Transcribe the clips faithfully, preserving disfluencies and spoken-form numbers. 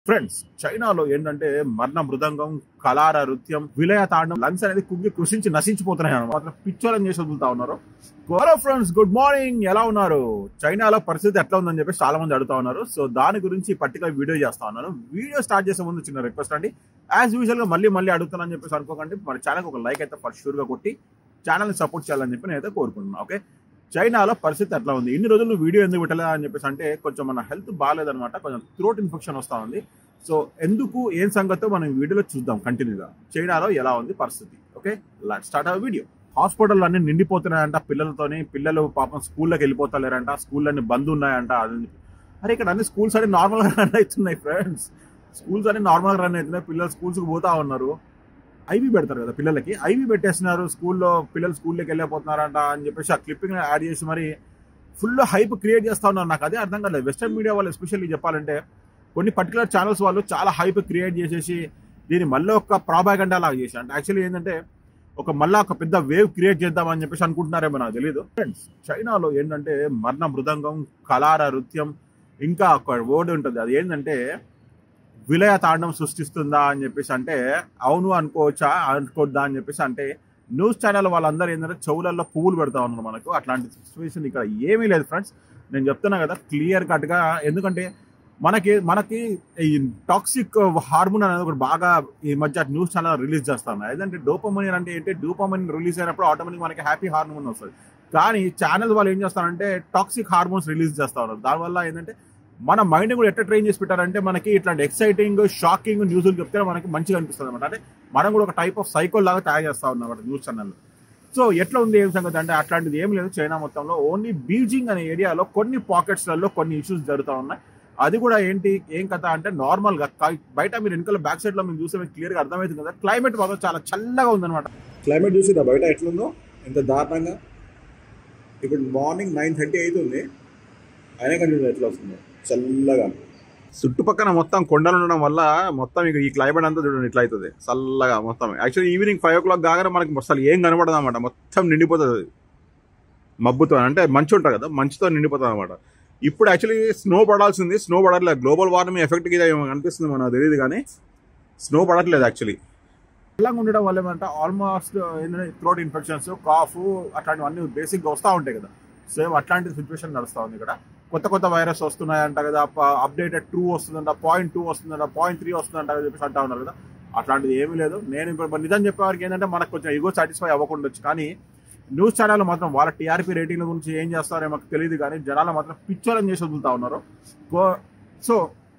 Friends, చైనాలో ఏంటంటే మరణ మృదంగం, కలార నృత్యం, విలయ తాండం, లంగ్స్ అనేది కుంగి కృషించి నశించిపోతున్నాయి అన్నమాట. పిచ్చోలని చేసి వదులుతా ఉన్నారు. Hello friends, good morning. ఎలా ఉన్నారు? చైనాలో పరిస్థితి ఎట్లా ఉందని చెప్పి చాలా మంది అడుగుతా ఉన్నారు. సో దాని గురించి పర్టికులర్ వీడియో చేస్తా ఉన్నాను. వీడియో స్టార్ట్ చేసే ముందు చిన్న రిక్వెస్ట్ అండి. యాజ్ యూజువల్ గా మళ్ళీ మళ్ళీ అడుగుతానని చెప్పేసి అనుకోకండి. మన ఛానల్ ఒక లైక్ అయితే ఫర్ షూర్ గా కొట్టి ఛానల్ ని సపోర్ట్ చేయాలని చెప్పి నేనైతే కోరుకుంటున్నాను. ఓకే, చైనాలో పరిస్థితి ఎట్లా ఉంది, ఇన్ని రోజులు వీడియో ఎందుకు పెట్టలే అని చెప్పేసి అంటే కొంచెం మన హెల్త్ బాగాలేదనమాట, కొంచెం థ్రోట్ ఇన్ఫెక్షన్ వస్తూ ఉంది. సో ఎందుకు ఏం సంగతో మనం వీడియోలో చూద్దాం కంటిన్యూగా. చైనాలో ఎలా ఉంది పరిస్థితి. Okay, let's start our video. Hospital అన్ని నిండిపోతున్నాయంట పిల్లలతోని. పిల్లలు పాపం స్కూల్లోకి వెళ్ళిపోతలేరంట, స్కూల్ అన్ని బంద్ ఉన్నాయంట. అది అరే ఇక్కడ అన్ని స్కూల్స్ అన్ని నార్మల్ గా రన్ అవుతున్నాయి ఫ్రెండ్స్. స్కూల్స్ అన్ని నార్మల్ గా రన్ అవుతున్నాయి. పిల్లలు స్కూల్స్కి పోతా ఉన్నారు. ఐవీ పెడతారు కదా పిల్లలకి, ఐవీ పెట్టేస్తున్నారు. స్కూల్లో పిల్లలు స్కూల్లోకి వెళ్ళిపోతున్నారంట అని చెప్పేసి ఆ క్లిప్పింగ్ యాడ్ చేసి మరి ఫుల్ హైప్ క్రియేట్ చేస్తా ఉన్నారు. నాకు అదే అర్థం కాలేదు. వెస్టర్న్ మీడియా వాళ్ళు ఎస్పెషల్లీ చెప్పాలంటే కొన్ని పర్టికులర్ ఛానల్స్ వాళ్ళు చాలా హైప్ క్రియేట్ చేసేసి దీన్ని మళ్ళీ ఒక ప్రాపాగండా లాగా చేసి, అంటే యాక్చువల్లీ ఏంటంటే ఒక మళ్ళీ ఒక పెద్ద వేవ్ క్రియేట్ చేద్దామని చెప్పేసి అనుకుంటున్నారేమో, నాకు తెలియదు. ఫ్రెండ్స్, చైనాలో ఏంటంటే మరణ మృదంగం, కలార నృత్యం, ఇంకా ఒక వర్డ్ ఉంటుంది, అది ఏంటంటే విలయ తాండం సృష్టిస్తుందా అని చెప్పేసి అంటే అవును అనుకోవచ్చా అనుకోద్దా అని చెప్పేసి అంటే న్యూస్ ఛానల్ వాళ్ళందరూ ఏంటంటే చెవులలో పువ్వులు పెడతా ఉన్నారు మనకు. అట్లాంటి సిచ్యువేషన్ ఇక్కడ ఏమీ లేదు ఫ్రెండ్స్. నేను చెప్తున్నా కదా క్లియర్ కట్గా. ఎందుకంటే మనకి మనకి ఈ టాక్సిక్ హార్మోన్ అనేది ఒకటి బాగా ఈ మధ్య న్యూస్ ఛానల్ రిలీజ్ చేస్తా ఉన్నాయి. ఏదంటే డోపమైన్ అంటే ఏంటి, డోపమైన్ రిలీజ్ అయినప్పుడు ఆటోమేటిక్ మనకి హ్యాపీ హార్మోన్ వస్తుంది. కానీ ఛానల్ వాళ్ళు ఏం చేస్తారంటే టాక్సిక్ హార్మోన్స్ రిలీజ్ చేస్తా ఉన్నారు. దానివల్ల ఏంటంటే మన మైండ్ కూడా ఎట్లా ట్రైన్ చేసి పెట్టారంటే మనకి ఇట్లాంటి ఎక్సైటింగ్ షాకింగ్ న్యూస్లు చెప్తే మనకి మంచిగా అనిపిస్తుంది అనమాట. అంటే మనం కూడా ఒక టైప్ ఆఫ్ సైకో లాగా తయారు చేస్తా ఉన్నాం అనమాట న్యూస్ ఛానల్. సో ఎట్లా ఉంది ఏం సంగతి అంటే అట్లాంటిది ఏం లేదు చైనా మొత్తంలో. ఓన్లీ బీజింగ్ అనే ఏరియాలో కొన్ని పాకెట్స్లలో కొన్ని ఇష్యూస్ జరుగుతూ ఉన్నాయి. అది కూడా ఏంటి ఏం కథ అంటే నార్మల్ గా బయట మీరు వెనకాల బ్యాక్ సైడ్ లో మీరు చూస్తే మీకు క్లియర్ గా అర్థమవుతుంది కదా, క్లైమేట్ మాత్రం చాలా చల్లగా ఉందన్నమాట. క్లైమేట్ చూసిరా బయట ఎట్లుందో, ఎంత దారుణంగా. ఇప్పుడు మార్నింగ్ నైన్ థర్టీ అవుతుంది, అయినా కంటిన్యూ ఎట్లా వస్తుంది చల్లగా. చుట్టుపక్కల మొత్తం కొండలు ఉండడం వల్ల మొత్తం ఇక ఈ క్లైమేట్ అంతా చూడండి ఇట్లా అవుతుంది చల్లగా మొత్తం. Actually evening five o'clock కాగానే మనకి అసలు ఏం కనపడదు అనమాట, మొత్తం నిండిపోతుంది మబ్బుతో. అంటే మంచు ఉంటుంది కదా, మంచుతో నిండిపోతుంది అనమాట. ఇప్పుడు యాక్చువల్లీ స్నో పడాల్సింది, స్నో పడట్లేదు. గ్లోబల్ వార్మింగ్ ఎఫెక్ట్ గా అనిపిస్తుంది మనకు తెలియదు, కానీ స్నో పడట్లేదు యాక్చువల్లీ. చల్లగా ఉండడం వల్ల ఏమంటే ఆల్మోస్ట్ ఏంటంటే థ్రోట్ ఇన్ఫెక్షన్స్, కాఫ్ అట్లాంటివన్నీ బేసిక్గా వస్తూ ఉంటాయి కదా. సేమ్ అట్లాంటి సిచ్యువేషన్ నడుస్తూ ఉంది ఇక్కడ. కొత్త కొత్త వైరస్ వస్తున్నాయంట కదా, అప్డేటెడ్ టూ వస్తుందంట, పాయింట్ టూ వస్తుందంట, పాయింట్ త్రీ వస్తుందంట అని చెప్పేసి అంటా ఉన్నారు కదా. అట్లాంటిది ఏమీ లేదు. నేను ఇప్పుడు నిజం చెప్పేవారికి ఏంటంటే మనకు కొంచెం ఈగో సాటిస్ఫై అవ్వకుండొచ్చు, కానీ న్యూస్ ఛానల్ మాత్రం వాళ్ళ టీఆర్పీ రేటింగ్ల గురించి ఏం చేస్తారో మాకు తెలియదు, కానీ జనాలు మాత్రం పిచ్చోలని చేసి వదులుతా ఉన్నారు. సో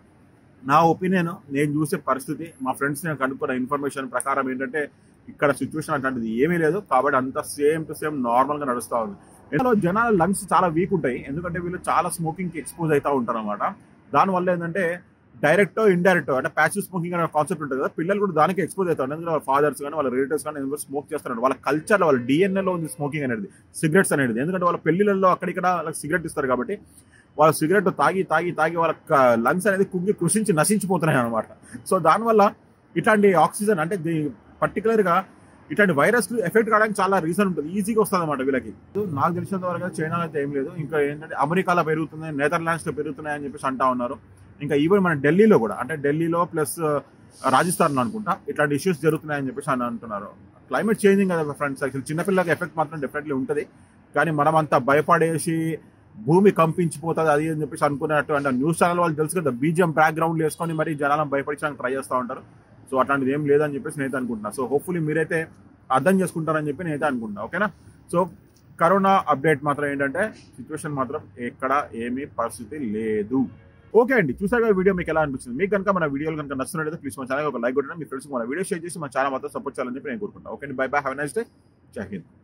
నా ఒపీనియన్, నేను చూసే పరిస్థితి, మా ఫ్రెండ్స్ నేను కనుక్కున్న ఇన్ఫర్మేషన్ ప్రకారం ఏంటంటే ఇక్కడ సిచ్యువేషన్ అట్లాంటిది ఏమీ లేదు. కాబట్టి అంతా సేమ్ టు సేమ్ నార్మల్గా నడుస్తూ ఉంది. ఇందులో జనాల లంగ్స్ చాలా వీక్ ఉంటాయి, ఎందుకంటే వీళ్ళు చాలా స్మోకింగ్కి ఎక్స్పోజ్ అవుతూ ఉంటారు అనమాట. దానివల్ల ఏంటంటే డైరెక్ట్ ఇండైరెక్ట్ అంటే ప్యాసివ్ స్మోకింగ్ అనే కాన్సెప్ట్ ఉంటుంది కదా, పిల్లలు కూడా దానికి ఎక్స్పోజ్ అవుతారు. ఎందుకంటే వాళ్ళ ఫాదర్స్ కానీ వాళ్ళ రిలేటివ్స్ కానీ ఎందుకంటే స్మోక్ చేస్తారు. వాళ్ళ కల్చర్లో వాళ్ళ డిఎన్ఏలో ఉంది స్మోకింగ్ అనేది, సిగరెట్స్ అనేది. ఎందుకంటే వాళ్ళ పెళ్లిళ్ళలో అక్కడిక్కడ వాళ్ళకి సిగరెట్ ఇస్తారు కాబట్టి వాళ్ళ సిగరెట్ తాగి తాగి తాగి వాళ్ళ లంగ్స్ అనేది కుంగి కృషించి నశించిపోతున్నాయి అనమాట. సో దానివల్ల ఇట్లాంటి ఆక్సిజన్ అంటే పర్టికులర్గా ఇట్లాంటి వైరస్ ఎఫెక్ట్ కావడానికి చాలా రీజన్ ఉంటుంది, ఈజీగా వస్తుంది అనమాట వీళ్ళకి. నాకు తెలిసినంత వరకు చైనాలో అయితే ఏం లేదు. ఇంకా ఏంటంటే అమెరికాలో పెరుగుతున్నాయి, నెదర్లాండ్స్లో పెరుగుతున్నాయి అని చెప్పేసి అంటా ఉన్నారు. ఇంకా ఈవెన్ మన ఢిల్లీలో కూడా, అంటే ఢిల్లీలో ప్లస్ రాజస్థాన్ అనుకుంటా ఇట్లాంటి ఇష్యూస్ జరుగుతున్నాయని చెప్పేసి అని అంటున్నారు. క్లైమేట్ చేంజింగ్ కదా ఫ్రెండ్స్. యాక్చువల్ చిన్నపిల్లలకి ఎఫెక్ట్ మాత్రం డెఫినెట్లీ ఉంటుంది, కానీ మనం అంతా భయపడేసి భూమి కంపించిపోతుంది అది అని చెప్పేసి అనుకున్నట్టు అంటే న్యూస్ ఛానల్ వాళ్ళు తెలుసు కదా, బీజిఎం బ్యాక్గ్రౌండ్ వేసుకొని మరి జనాలను భయపడించడానికి ట్రై చేస్తూ ఉంటారు. సో అట్లాంటిది ఏం లేదని చెప్పేసి నేనైతే అనుకుంటున్నా. సో హోప్ఫుల్లీ మీరైతే అర్థం చేసుకుంటారని చెప్పి నేనైతే అనుకుంటున్నా. ఓకేనా? సో కరోనా అప్డేట్ మాత్రం ఏంటంటే సిచ్యువేషన్ మాత్రం ఎక్కడ ఏమీ పరిస్థితి లేదు. ఓకే అండి, చూసాక వీడియో మీకు ఎలా అనిపించింది? మీకు కనుక మన వీడియోలు కనుక నచ్చినట్లయితే ప్లీజ్ మన ఛానల్ ఒక లైక్ కొట్టండి. మీ ఫ్రెండ్స్కి మన వీడియో షేర్ చేసి మన ఛానల్ మాత్రం సపోర్ట్ చేయాలని చెప్పి నేను కోరుకుంటాను. ఓకే అండి, bye bye, have a nice day, జై హింద్.